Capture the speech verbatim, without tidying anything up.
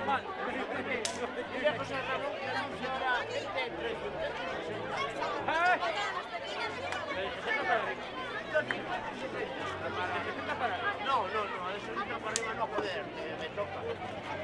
mal. Mira, José Ramón, que anuncia ahora el de precio. ¿Eh? No, no, no, de sesenta para arriba no, joder, me toca.